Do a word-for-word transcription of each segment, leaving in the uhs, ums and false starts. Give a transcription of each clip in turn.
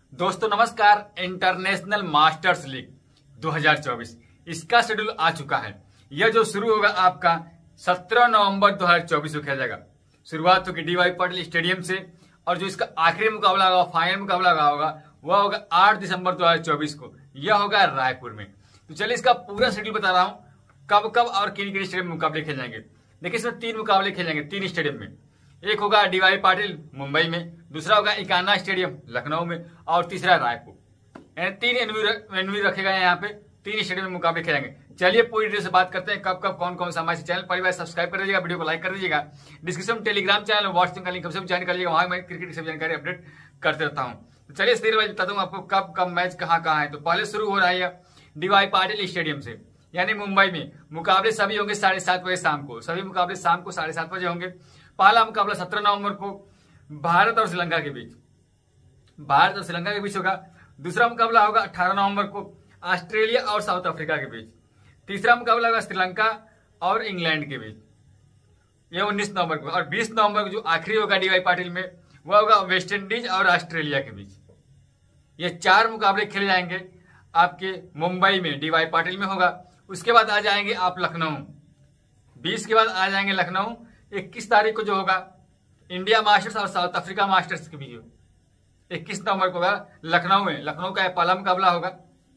दोस्तों नमस्कार। International masters league दो हज़ार चौबीस इसका शेड्यूल आ चुका है। यह जो शुरू होगा आपका सत्रह नवंबर दो हज़ार चौबीस को खेला जाएगा। शुरुआत होगी डी वाई पाटिल स्टेडियम से और जो इसका आखिरी मुकाबला होगा, फाइनल मुकाबला होगा, वह होगा आठ दिसंबर दो हज़ार चौबीस को। यह होगा रायपुर में। तो चलिए इसका पूरा शेड्यूल बता रहा हूँ, कब कब और किन किन स्टेडियम में मुकाबले खेले जाएंगे। देखिए इसमें तीन मुकाबले खेले जाएंगे तीन स्टेडियम में। एक होगा डी वाई पाटिल मुंबई में, दूसरा होगा इकाना स्टेडियम लखनऊ में और तीसरा रायपुर। यानी तीन एनवी रखेगा यहाँ पे, तीन स्टेडियम में मुकाबले खेलेंगे। चलिए पूरी डिटेल से बात करते हैं कब कब कौन कौन सा हमारे चैनल परिवार सब्सक्राइब कर दीजिएगा, वीडियो को लाइक कर दीजिएगा। डिस्क्रिप्शन में टेलीग्राम चैनल व्हाट्सएप का लिंक सबसे ज्वाइन कर लीजिएगा, वहां मैं क्रिकेट की सब जानकारी अपडेट करते रहता हूँ। तो चलिए इस तरह बता दूँ आपको कब कब मैच कहाँ कहाँ है। तो पहले शुरू हो रहा है डी वाई पाटिल स्टेडियम से, यानी मुंबई में। मुकाबले सभी होंगे साढ़े सात बजे शाम को, सभी मुकाबले शाम को साढ़े सात बजे होंगे। पहला मुकाबला सत्रह नवंबर को भारत और श्रीलंका के बीच, भारत और श्रीलंका के बीच होगा। दूसरा मुकाबला होगा अठारह नवंबर को ऑस्ट्रेलिया और साउथ अफ्रीका के बीच। तीसरा मुकाबला होगा श्रीलंका और इंग्लैंड के बीच, यह उन्नीस नवंबर को। और बीस नवंबर को जो आखिरी होगा डीवाई पाटिल में, वह होगा वेस्ट इंडीज और ऑस्ट्रेलिया के बीच। ये चार मुकाबले खेले जाएंगे आपके मुंबई में, डीवाई पाटिल में होगा। उसके बाद आ जाएंगे आप लखनऊ, बीस के बाद आ जाएंगे लखनऊ। इक्कीस तारीख को जो होगा इंडिया मास्टर्स और साउथ अफ्रीका मास्टर्स के बीच, इक्कीस नवंबर को होगा लखनऊ में। लखनऊ का पहला मुकाबला होगा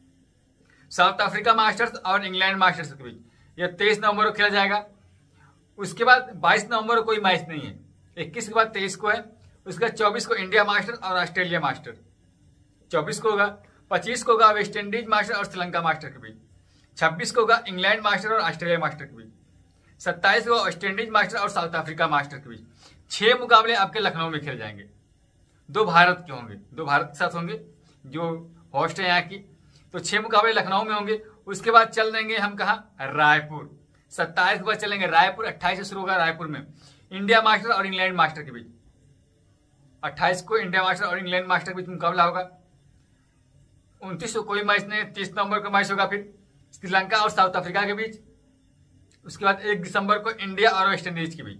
साउथ अफ्रीका मास्टर्स और इंग्लैंड मास्टर्स के बीच, यह तेईस नवंबर को खेला जाएगा। उसके बाद बाईस नवंबर को कोई मैच नहीं है, इक्कीस के बाद तेईस को है। उसके बाद चौबीस को इंडिया मास्टर और ऑस्ट्रेलिया मास्टर, चौबीस को होगा। पच्चीस को होगा वेस्ट इंडीज मास्टर और श्रीलंका मास्टर के बीच। छब्बीस को होगा इंग्लैंड मास्टर और ऑस्ट्रेलिया मास्टर के बीच। सत्ताईस को वेस्ट इंडीज मास्टर और साउथ अफ्रीका मास्टर के बीच। छह मुकाबले आपके लखनऊ में खेले जाएंगे। दो भारत के होंगे, दो भारत के साथ होंगे जो होस्ट है यहाँ की। तो छह मुकाबले लखनऊ में होंगे। उसके बाद चल देंगे हम कहा रायपुर, सत्ताईस के बाद चलेंगे रायपुर। अट्ठाईस से शुरू होगा रायपुर में इंडिया मास्टर और इंग्लैंड मास्टर के बीच। अट्ठाईस को इंडिया मास्टर और इंग्लैंड मास्टर के बीच मुकाबला होगा। उनतीस को कोई मैच नहीं, तीस नवंबर को मैच होगा फिर श्रीलंका और साउथ अफ्रीका के बीच। उसके बाद एक दिसंबर को इंडिया और वेस्ट इंडीज के बीच।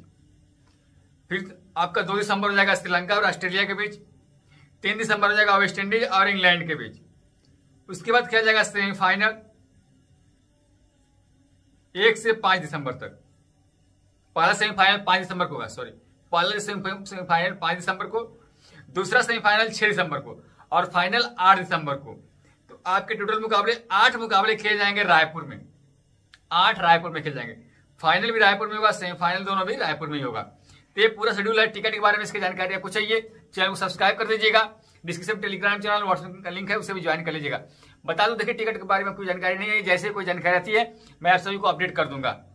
फिर आपका दो दिसंबर हो जाएगा श्रीलंका और ऑस्ट्रेलिया के बीच। तीन दिसंबर हो जाएगा वेस्ट इंडीज और इंग्लैंड के बीच। उसके बाद खेला जाएगा सेमीफाइनल एक से पांच दिसंबर तक। पहला सेमीफाइनल पांच दिसंबर को होगा, सॉरी पहला सेमीफाइनल पांच दिसंबर को, दूसरा सेमीफाइनल छह दिसंबर को और फाइनल आठ दिसंबर को। तो आपके टोटल मुकाबले आठ मुकाबले खेले जाएंगे रायपुर में, आठ रायपुर में खेले जाएंगे। फाइनल भी रायपुर में होगा, सेमीफाइनल दोनों भी रायपुर में ही होगा। तो ये पूरा शेड्यूल है। टिकट के बारे में इसकी जानकारी आपको चाहिए, चैनल को सब्सक्राइब कर दीजिएगा। डिस्क्रिप्शन में टेलीग्राम चैनल व्हाट्सएप का लिंक है, उसे भी ज्वाइन कर लीजिएगा। बता दूं देखिए टिकट के बारे में कोई जानकारी नहीं है, जैसे कोई जानकारी आती है मैं आप सभी को अपडेट कर दूंगा।